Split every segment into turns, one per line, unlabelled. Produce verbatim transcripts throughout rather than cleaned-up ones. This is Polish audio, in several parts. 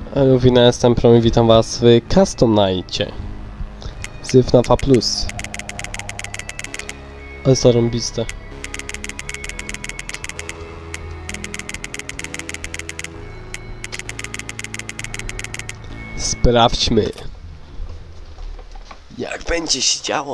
Luwina, jestem Prom i witam was w Custom Nightie z F N A F plus. Ale zarąbiste. Sprawdźmy, jak będzie się działo.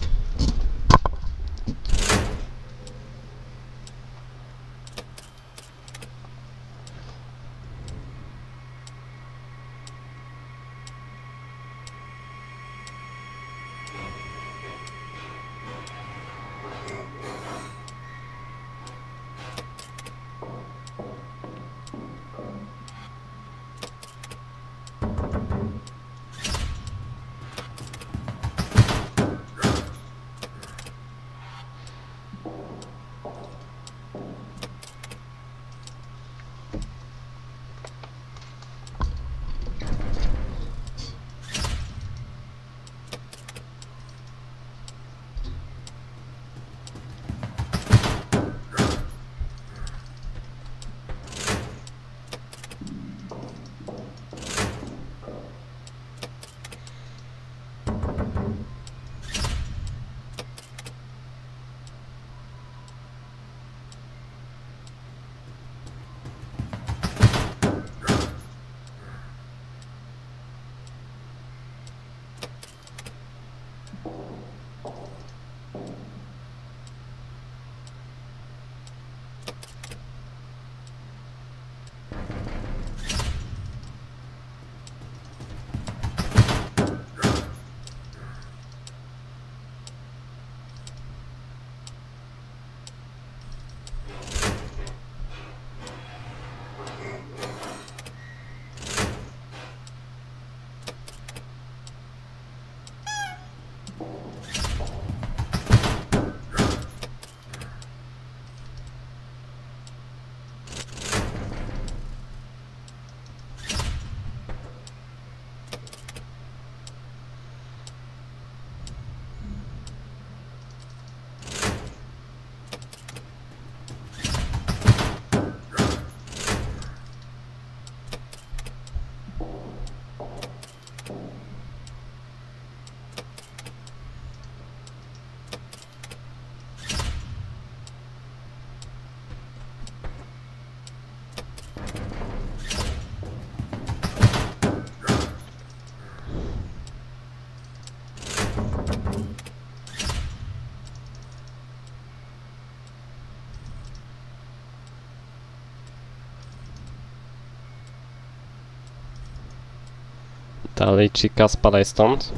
Dalej, Chica, spadaj stąd.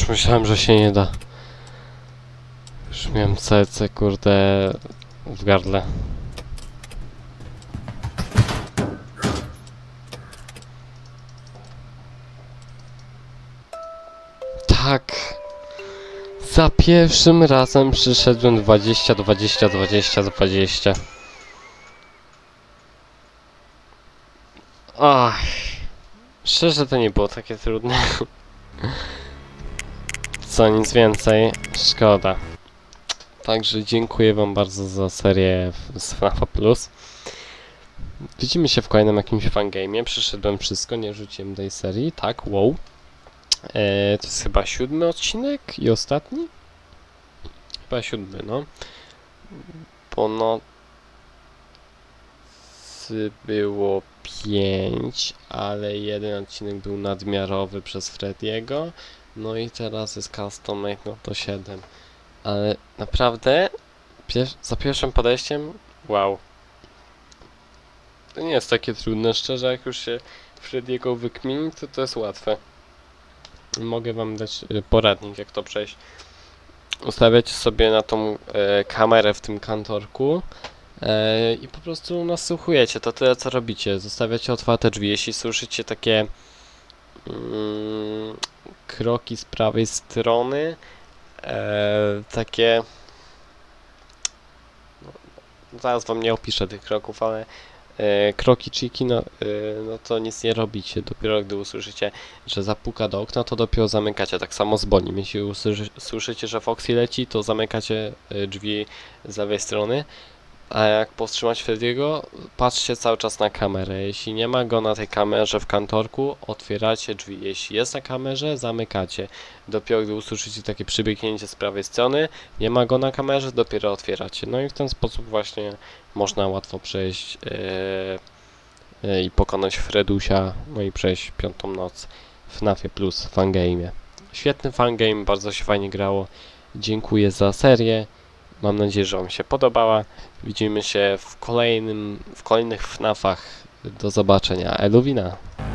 myślałem, że się nie da. Już miałem serce, kurde, w gardle. Tak. Za pierwszym razem przyszedłem dwadzieścia, dwadzieścia, dwadzieścia, dwadzieścia. Ach. Szczerze to nie było takie trudne. Co, nic więcej. Szkoda. Także dziękuję wam bardzo za serię z FNAFa Plus. Widzimy się w kolejnym jakimś fangame'ie. Przeszedłem wszystko, nie rzuciłem tej serii. Tak, wow. Eee, to jest chyba siódmy odcinek i ostatni? Chyba siódmy, no. Bo no... było pięć, ale jeden odcinek był nadmiarowy przez Frediego. No i teraz jest Custom Made, no to siedem. Ale naprawdę, pier za pierwszym podejściem, wow. To nie jest takie trudne, szczerze, jak już się Frediego wykmini, to to jest łatwe. Mogę wam dać y, poradnik, jak to przejść. Ustawiacie sobie na tą y, kamerę w tym kantorku y, i po prostu nasłuchujecie, to tyle co robicie. Zostawiacie otwarte drzwi, jeśli słyszycie takie y, kroki z prawej strony, e, takie, no, zaraz wam nie opiszę tych kroków, ale e, kroki Chiki, no, e, no to nic nie robicie, dopiero gdy usłyszycie, że zapuka do okna, to dopiero zamykacie, tak samo z Bonnie. Jeśli usłyszy, słyszycie, że Foxy leci, to zamykacie e, drzwi z lewej strony, a jak powstrzymać Frediego, patrzcie cały czas na kamerę. Jeśli nie ma go na tej kamerze w kantorku, otwieracie drzwi. Jeśli jest na kamerze, zamykacie. Dopiero gdy usłyszycie takie przybiegnięcie z prawej strony, nie ma go na kamerze, dopiero otwieracie. No i w ten sposób właśnie można łatwo przejść yy, yy, i pokonać Fredusia, no i przejść piątą noc w FNAFie Plus fangame'ie. Świetny fangame, bardzo się fajnie grało. Dziękuję za serię. Mam nadzieję, że wam się podobała. Widzimy się w kolejnym, w kolejnych FNAFach. Do zobaczenia. Eluwina.